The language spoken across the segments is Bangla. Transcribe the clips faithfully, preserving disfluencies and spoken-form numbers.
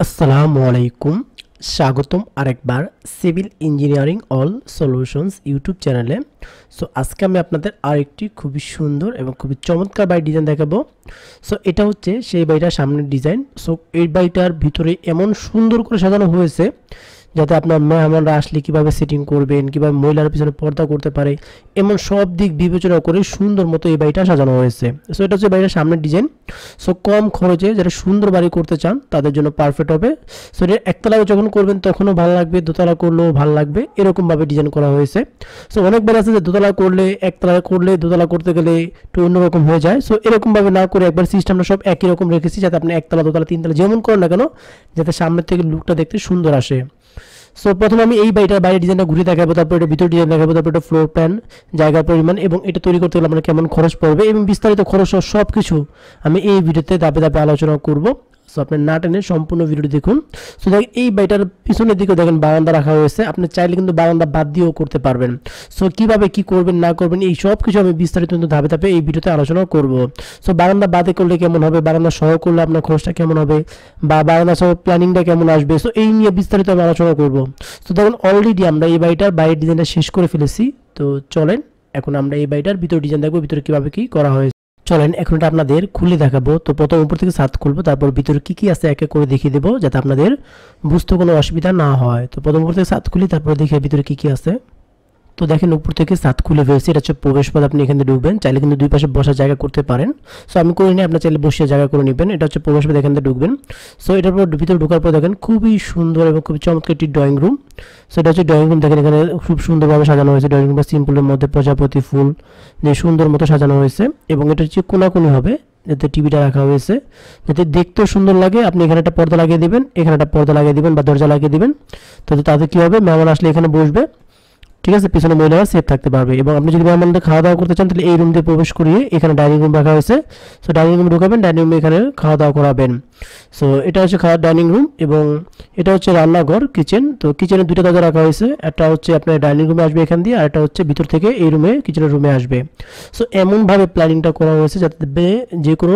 আসসালামু আলাইকুম, স্বাগতম আরেকবার civil engineering all solutions YouTube চ্যানেলে। সো আজকে আমি আপনাদের আরেকটি খুবই সুন্দর এবং খুবই চমৎকার বাড়ির ডিজাইন দেখাবো। সো এটা হচ্ছে সেই বাড়িটার সামনের ডিজাইন। সো এই বাড়িটার ভিতরে এমন সুন্দর করে সাজানো হয়েছে যাতে আপনার মেহমানরা আসলে কীভাবে সেটিং করবেন, কীভাবে মহিলার পিছনে পর্দা করতে পারে, এমন সব দিক বিবেচনা করে সুন্দর মতো এই বাড়িটা সাজানো হয়েছে। সো এটা হচ্ছে বাড়িটার সামনের ডিজাইন। সো কম খরচে যারা সুন্দর বাড়ি করতে চান তাদের জন্য পারফেক্ট হবে। সো এটা একতলায় যখন করবেন তখনও ভালো লাগবে, দোতলা করলেও ভালো লাগবে, এরকমভাবে ডিজাইন করা হয়েছে। সো অনেক বাড়ি আছে যে দোতলা করলে একতলা করলে দোতলা করতে গেলে একটু অন্যরকম হয়ে যায়। সো এরকমভাবে না করে একবার সিস্টেমটা সব একই রকম রেখেছি যাতে আপনি একতলা দোতলা তিনতলা যেমন করেন না কেন যাতে সামনের থেকে লুকটা দেখতে সুন্দর আসে। সো প্রথমে আমি এই বাড়িটার বাইরের ডিজাইনটা ঘুরে দেখাবো, তারপর এটা ভিতর ডিজাইন দেখাবো, তারপর এটা ফ্লোর প্ল্যান, জায়গার পরিমাণ এবং এটা তৈরি করতে গেলে আমরা কেমন খরচ পড়বে এবং বিস্তারিত খরচ সব কিছু আমি এই ভিডিওতে ধাপে ধাপে আলোচনা করব। সো আপনি না টেনে সম্পূর্ণ ভিডিওটি দেখুন। সো দেখেন এই বাড়িটার পিছনের দিকেও দেখেন বারান্দা রাখা হয়েছে, আপনি চাইলে কিন্তু বারান্দা বাদ দিয়েও করতে পারবেন। সো কীভাবে কী করবেন না করবেন এই সব কিছু আমি বিস্তারিত কিন্তু ধাপে ধাপে এই ভিডিওতে আলোচনা করব। সো বারান্দা বাদে করলে কেমন হবে, বারান্দা সহ করলে আপনার খরচটা কেমন হবে, বা বারান্দা সহ প্ল্যানিংটা কেমন আসবে, সো এই নিয়ে বিস্তারিত আমি আলোচনা করব। সো দেখুন অলরেডি আমরা এই বাড়িটার বাইরের ডিজাইনটা শেষ করে ফেলেছি। তো চলেন এখন আমরা এই বাড়িটার ভিতর ডিজাইন দেখবো, ভিতরে কীভাবে কী করা হয়েছে। চলেন এখন এটা আপনাদের খুলে দেখাবো। তো প্রথম উপর থেকে ছাদ খুলবো, তারপর ভিতরে কি কি আছে এক এক করে দেখিয়ে দেবো যাতে আপনাদের বুঝতে কোনো অসুবিধা না হয়। তো প্রথম উপর থেকে ছাদ খুলি, তারপর দেখি ভিতরে কি কি আছে। তো দেখেন উপর থেকে ছাদ খুলে ফেলছি, এটা হচ্ছে প্রবেশপথ, আপনি এখানে ঢুকবেন, চাইলে কিন্তু দুই পাশে বসার জায়গা করতে পারেন। সো আমি করে নিই, আপনার চাইলে বসে জায়গা করে নেবেন। এটা হচ্ছে প্রবেশপথ, এখান থেকে ঢুকবেন। সো এটার পর ভিতরে ঢোকার পর দেখেন খুবই সুন্দর এবং খুবই চমৎকার একটি ড্রয়িং রুম। সো এটা হচ্ছে ড্রয়িং রুম, দেখেন এখানে খুব সুন্দরভাবে সাজানো হয়েছে। ড্রয়িং রুমটা সিম্পলের মধ্যে প্রজাপতি ফুল দিয়ে সুন্দর মতো সাজানো হয়েছে এবং এটা হচ্ছে কোনাকুনি হবে যাতে টিভিটা রাখা হয়েছে যাতে দেখতেও সুন্দর লাগে। আপনি এখানে একটা পর্দা লাগিয়ে দেবেন, এখানে একটা পর্দা লাগিয়ে দেবেন বা দরজা লাগিয়ে দেবেন, তো তাতে কী হবে মেহমান আসলে এখানে বসবে, ঠিক আছে, পিছনে মহিলারা সেফ থাকতে পারবে। এবং আপনি যদি মেহমানদের খাওয়া দাওয়া করতে চান তাহলে এই রুম দিয়ে প্রবেশ করিয়ে এখানে ডাইনিং রুম রাখা হয়েছে। সো ডাইনিং রুমে ঢুকাবেন, ডাইনিং রুমে এখানে খাওয়া দাওয়া করাবেন। সো এটা হচ্ছে খাওয়ার ডাইনিং রুম এবং এটা হচ্ছে রান্নাঘর কিচেন। তো কিচেনে দুটো দরজা রাখা হয়েছে, একটা হচ্ছে আপনার ডাইনিং রুমে আসবে এখান দিয়ে, আর একটা হচ্ছে ভিতর থেকে এই রুমে কিচেনের রুমে আসবে। সো এমনভাবে প্ল্যানিংটা করা হয়েছে যাতে যে কোনো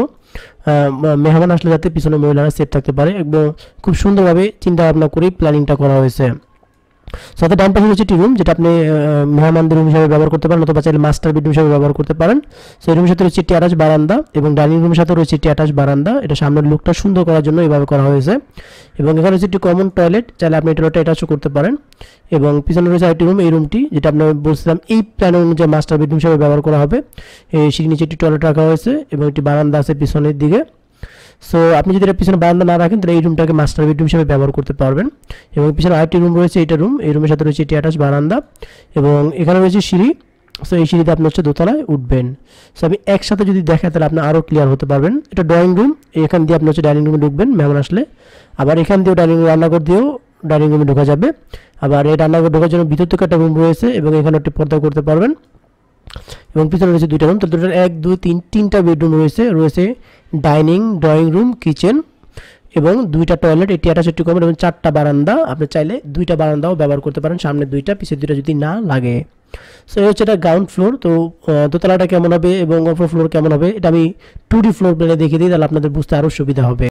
মেহমান আসলে যাতে পিছনে মহিলারা সেফ থাকতে পারে, একদম খুব সুন্দরভাবে চিন্তা ভাবনা করেই প্ল্যানিংটা করা হয়েছে। সাথে ডান পাশে রয়েছে একটি রুম যেটা আপনি মেহমানদের রুম হিসেবে ব্যবহার করতে পারেন অথবা চাইলে মাস্টার বেডরুম হিসেবে ব্যবহার করতে পারেন। সেই রুমের সাথে রয়েছে একটি অ্যাটাচ বারান্দা এবং ডাইনিং রুমের সাথে রয়েছে একটি অ্যাটাচ বারান্দা। এটা সামনের লুকটা সুন্দর করার জন্য এইভাবে করা হয়েছে এবং এখানে রয়েছে একটি কমন টয়লেট, চাইলে আপনি এই টয়লেটটা অ্যাটাচও করতে পারেন। এবং পিছনে রয়েছে আরেকটি রুম, এই রুমটি যেটা আপনি বলছিলাম এই প্ল্যান অনুযায়ী মাস্টার বেডরুম হিসেবে ব্যবহার করা হবে। এই সিঁড়ির নিচে একটি টয়লেট রাখা হয়েছে এবং একটি বারান্দা আছে পিছনের দিকে। সো আপনি যদি এটা পিছনে বারান্দা না রাখেন তাহলে এই রুমটাকে মাস্টার বেডরুম হিসেবে ব্যবহার করতে পারবেন। এবং পিছনে আরেকটি রুম রয়েছে, এটা রুম, এই রুমের সাথে রয়েছে একটি অ্যাটাচ বারান্দা এবং এখানে রয়েছে সিঁড়ি। সো এই সিঁড়িতে আপনি হচ্ছে দোতলায় উঠবেন। সো আমি একসাথে যদি দেখাই তাহলে আপনি আরও ক্লিয়ার হতে পারবেন। এটা ড্রয়িং রুম, এখান দিয়ে আপনি হচ্ছে ডাইনিং রুমে ঢুকবেন মেহমান আসলে, আবার এখান দিয়েও ডাইনিং রুম রান্নাঘর দিয়েও ডাইনিং রুমে ঢোকা যাবে। আবার এই রান্নাঘর ঢোকার জন্য ভিতর থেকে একটা রুম রয়েছে এবং এখানে একটি পর্দা করতে পারবেন। এবং পিছনে রয়েছে দুইটা রুম, তো দুটো এক দুই তিন তিনটা বেডরুম রয়েছে, রয়েছে ডাইনিং, ড্রয়িং রুম, কিচেন এবং দুইটা টয়লেট, এটি অ্যাটাচ একটি কমন এবং চারটা বারান্দা। আপনি চাইলে দুইটা বারান্দাও ব্যবহার করতে পারেন, সামনে দুইটা পিছের দুইটা যদি না লাগে। সো এই হচ্ছে এটা গ্রাউন্ড ফ্লোর। তো দোতলাটা কেমন হবে এবং অপর ফ্লোর কেমন হবে এটা আমি টু ডি ফ্লোর প্ল্যানে দেখিয়ে দিই, তাহলে আপনাদের বুঝতে আরও সুবিধা হবে।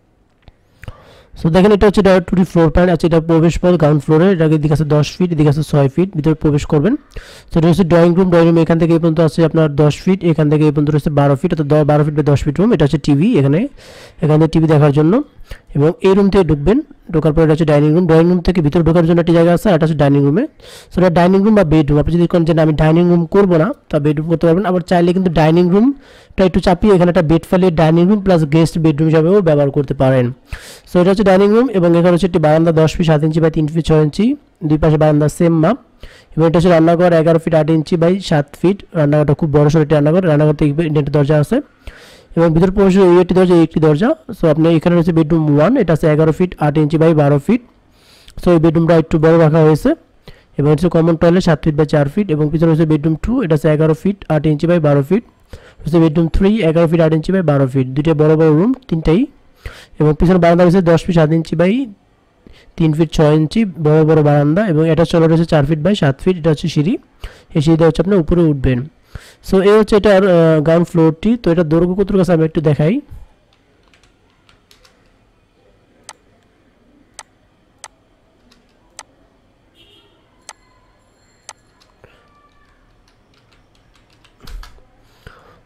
সো দেখেন এটা হচ্ছে টু ডি ফ্লোর প্ল্যান আছে, এটা প্রবেশ পথ গ্রাউন্ড ফ্লোরে, এটা এদিকে আছে দশ ফিট, এদিকে আছে ছয় ফিট, ভিতরে প্রবেশ করবেন। তো এটা হচ্ছে ড্রয়িং রুম, ড্রয়িং রুম এখান থেকে এই পর্যন্ত আছে আপনার দশ ফিট, এখান থেকে এই পর্যন্ত রয়েছে বারো ফিট, অর্থাৎ বারো ফিট বা দশ ফিট রুম। এটা হচ্ছে টিভি, এখানে এখান থেকে টিভি দেখার জন্য। এবং এই রুম থেকে ঢুকবেন, ঢোকার পর এটা হচ্ছে ডাইনিং রুম, ড্রয়িং রুম থেকে ভিতরে ঢোকার জন্য একটি জায়গা আছে, এটা হচ্ছে ডাইনিং রুমে। সো এটা ডাইনিং রুম বা বেডরুম, আপনি যদি কোন যে আমি ডাইনিং রুম করবো না তা বেডরুম করতে পারবেন। আবার চাইলে কিন্তু ডাইনিং রুমটা একটু চাপিয়ে এখানে একটা বেড ফেলিয়ে dining room plus guest bedroom হিসাবেও ব্যবহার করতে পারেন। সো এটা হচ্ছে ডাইনিং রুম এবং এখানে হচ্ছে একটি বারান্দা দশ ফিট সাত ইঞ্চি বাই তিন ফিট ছয় ইঞ্চি, দুই পাশে বারান্দা সেম মাপ। এবং এটা হচ্ছে রান্নাঘর এগারো ফিট আট ইঞ্চি বাই সাত ফিট, রান্নাঘরটা খুব বড় সড়ো একটি রান্নাঘর, রান্নাঘর থেকে ইন্টারনেট দরজা আছে এবং ভিতর প্রবেশের এই একটি দরজা, এই একটি দরজা। সো আপনি এখানে রয়েছে বেডরুম ওয়ান, এটা আছে এগারো ফিট আট ইঞ্চি বাই বারো ফিট। সো এই বেডরুমটা একটু বড় রাখা হয়েছে এবং হচ্ছে কমন টয়লেট সাত ফিট বাই চার ফিট। এবং পিছনে রয়েছে বেডরুম টু, এটা আছে এগারো ফিট আট ইঞ্চি বাই বারো ফিট। হচ্ছে বেডরুম থ্রি এগারো ফিট আট ইঞ্চি বাই বারো ফিট, দুইটা বড় বড় রুম তিনটাই। এবং পিছনে বারান্দা রয়েছে দশ ফিট সাত ইঞ্চি বাই তিন ফিট ছয় ইঞ্চি বড় বড় বারান্দা এবং এটা চলে রয়েছে চার ফিট বাই সাত ফিট। এটা হচ্ছে সিঁড়ি, এই সিঁড়িটা হচ্ছে আপনি উপরে উঠবেন। সো এই হচ্ছে এটার গ্রাউন্ড ফ্লোরটি। তো এটা দৈর্ঘ্য কত আছে আমি একটু দেখাই।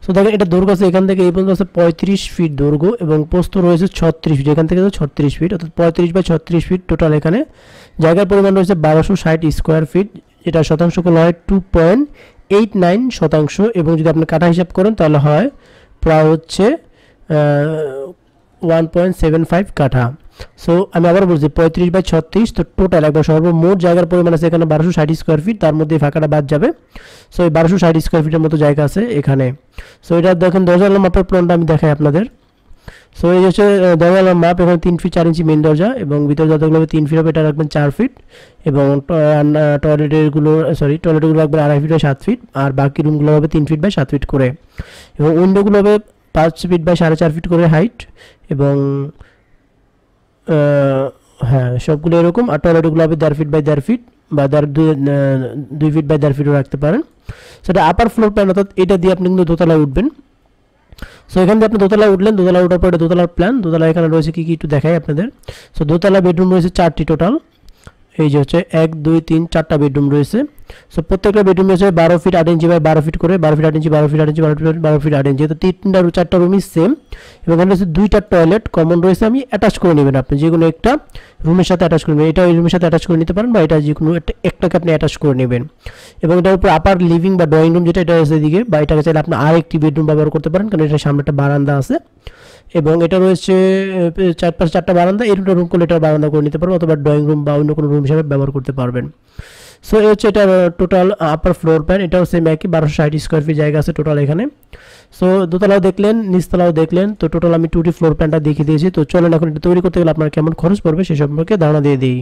সো দেখেন এটা দৈর্ঘ্য আছে এখান থেকে এই পর্যন্ত আছে পঁয়ত্রিশ ফিট দৈর্ঘ্য এবং প্রস্থ রয়েছে ছত্রিশ ফিট, এখান থেকে ছত্রিশ ফিট, অর্থাৎ পঁয়ত্রিশ বাই ছত্রিশ ফিট টোটাল। এখানে জায়গার পরিমাণ রয়েছে বারোশো ষাট স্কোয়ার ফিট, যেটা শতাংশ করলে হয় টু পয়েন্ট এইট নাইন শতাংশ, এবং যদি আপনি কাঠা হিসাব করেন তাহলে হয় প্রায় হচ্ছে ওয়ান পয়েন্ট সেভেন ফাইভ কাঠা। সো আমি আবার বলছি পঁয়ত্রিশ বাই ছত্রিশ, তো টোটাল একবার সর্বমোট জায়গার পরিমাণ আছে এখানে বারোশো ষাট স্কোয়ার ফিট, তার মধ্যে ফাঁকাটা বাদ যাবে। সো এই বারোশো ষাট স্কোয়ার ফিটের মতো জায়গা আছে এখানে। সো এটা দেখেন দরজার মাপের প্ল্যানটা আমি দেখাই আপনাদের। সো এই হচ্ছে দরজার মাপ, এখানে তিন ফিট চার ইঞ্চি মেন দরজা এবং ভিতর যতগুলো হবে তিন ফিট হবে, এটা রাখবেন চার ফিট, এবং টয়লেটেরগুলো সরি টয়লেটগুলো রাখবেন আড়াই ফিট বাই সাত ফিট, আর বাকি রুমগুলো হবে তিন ফিট বাই সাত ফিট করে, এবং উইন্ডোগুলো হবে পাঁচ ফিট বাই সাড়ে চার ফিট করে হাইট, এবং হ্যাঁ সবগুলো এরকম। আর টয়লেটগুলো হবে দেড় ফিট বাই দেড় ফিট বা দেড় দুই ফিট বাই দেড় ফিটও রাখতে পারেন। সেটা আপার ফ্লোর প্ল্যান, অর্থাৎ এটা দিয়ে আপনি কিন্তু দোতলায় উঠবেন। সো এখান থেকে আপনি দোতলায় উঠলেন, দোতলা ওঠার পর এটা দোতলার প্ল্যান। দোতলা এখানে রয়েছে কী কী একটু দেখাই আপনাদের। সো দোতলা বেডরুম রয়েছে চারটি টোটাল, এই যে হচ্ছে এক দুই তিন চারটা বেডরুম রয়েছে। সো প্রত্যেকটা বেডরুম রয়েছে বারো ফিট আট ইঞ্চি বাই বারো ফিট করে, বারো ফিট আট ইঞ্চি বারো ফিট আট ইঞ্চি বারো ফিট বারো ফিট আট ইঞ্চি, তো তিনটা চারটা রুমই সেম। এবং এখানে রয়েছে দুইটা টয়লেট কমন রয়েছে, আমি অ্যাটাচ করে নেবেন, আপনি যে কোনো একটা রুমের সাথে অ্যাটাচ করে নেবেন, এটা ওই রুমের সাথে অ্যাটাচ করে নিতে পারেন বা এটা যে কোনো একটা একটাকে আপনি অ্যাটাচ করে নেবেন। এবং এটার উপর আপার লিভিং বা ড্রয়িং রুম যেটা, এটা আছে এদিকে, বা এটাকে চাইলে আপনি আর একটি বেডরুম ব্যবহার করতে পারেন, কারণ এটার সামনে একটা বারান্দা আছে এবং এটা রয়েছে চার পাঁচ চারটা বারান্দা, এই দুটো রুম করলে এটা বারান্দা করে নিতে পারবেন, অথবা ড্রয়িং রুম বা অন্য কোনো রুম হিসাবে ব্যবহার করতে পারবেন। সো এই হচ্ছে এটা টোটাল আপার ফ্লোর প্ল্যান, এটাও সেম একই বারোশো ষাট স্কোয়ার ফিট জায়গা আছে টোটাল এখানে। সো দোতলাও দেখলেন, নিচতলাও দেখলেন, তো টোটাল আমি টুটি ফ্লোর প্ল্যানটা দেখিয়ে দিয়েছি। তো চলেন এখন এটা তৈরি করতে গেলে আপনার কেমন খরচ পড়বে সে সম্পর্কে ধারণা দিয়ে দিই।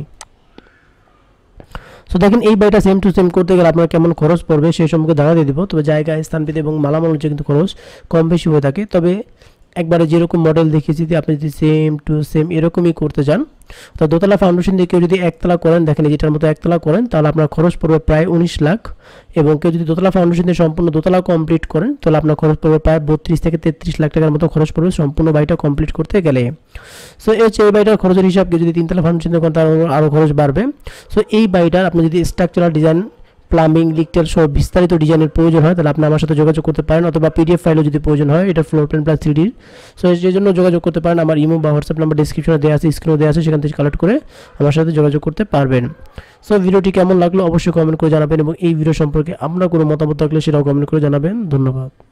সো দেখেন এই বাড়িটা সেম টু সেম করতে গেলে আপনার কেমন খরচ পড়বে সেই সম্পর্কে ধারণা দিয়ে দিব। তবে জায়গা স্থানভেদে এবং মালামাল হচ্ছে কিন্তু খরচ কম বেশি হয়ে থাকে। তবে একবারে যেরকম মডেল দেখিয়েছি যদি আপনি যদি সেম টু সেম এরকমই করতে চান, তো দোতলা ফাউন্ডেশন দিয়ে কেউ যদি একতলা করেন, দেখেন যেটার মতো একতলা করেন, তাহলে আপনার খরচ পড়বে প্রায় উনিশ লাখ। এবং কেউ যদি দোতলা ফাউন্ডেশন দিয়ে সম্পূর্ণ দোতলা কমপ্লিট করেন, তাহলে আপনার খরচ পড়বে প্রায় বত্রিশ থেকে তেত্রিশ লাখ টাকার মতো খরচ পড়বে সম্পূর্ণ বাড়িটা কমপ্লিট করতে গেলে। সো এই হচ্ছে এই বাড়িটার খরচের হিসাব। কেউ যদি তিনতলা ফাউন্ডেশন দিয়ে করেন তার আরও খরচ বাড়বে। সো এই বাড়িটার আপনি যদি স্ট্রাকচারাল ডিজাইন, প্লাম্বিং, লিকটেল সহ বিস্তারিত ডিজাইনের প্রয়োজন হয়, তাহলে আপনি আমার সাথে যোগাযোগ করতে পারেন, অথবা পিডিএফ ফাইলও যদি প্রয়োজন হয়, এটা ফ্লোর প্ল্যান প্লাস থ্রি ডির। সো সেই জন্য যোগাযোগ করতে পারেন। আমার ইমো বা হোয়াটসঅ্যাপ নাম্বার ডিসক্রিপশনে দেওয়া আছে, স্ক্রিনেও দেওয়া আছে, সেখান থেকে কালেক্ট করে আমার সাথে যোগাযোগ করতে পারবেন। সো ভিডিওটি কেমন লাগলো অবশ্যই কমেন্ট করে জানাবেন, এবং এই ভিডিও সম্পর্কে আপনার কোনো মতামত থাকলে সেটাও কমেন্ট করে জানাবেন। ধন্যবাদ।